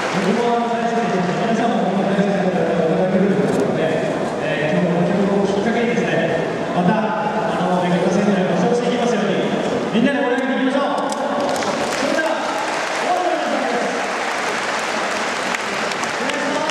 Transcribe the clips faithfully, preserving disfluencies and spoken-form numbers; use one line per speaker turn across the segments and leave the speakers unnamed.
僕も大好きですし、皆さんも本当に大好きな方がいただけるということで、えー、今日の曲をきっかけにですね、また、あの、めぐった仙台をそうしていきますように、みんなで盛り上げていきましょう。それでは、終わりの皆さんです。お願いします。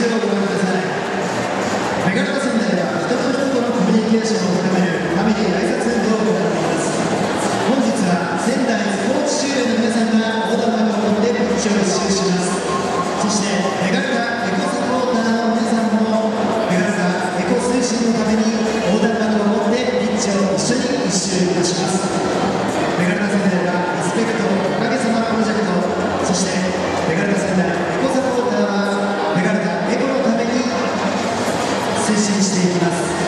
示をご覧ください。メガネ仙台では人と人とのコミュニケーションを高めるために挨拶運動を行っています。本日は仙台スポーツ修練の皆さんが横断幕を持ってピッチを一周します。そしてメガネエコサポーターの皆さんもメガネエコ推進のために横断幕を持ってピッチを一緒に一周いたします。メガネ仙台はリスペクトおかげさまプロジェクト、そしてメガネ仙台エコサポーターはメガネエコのために推進していきます。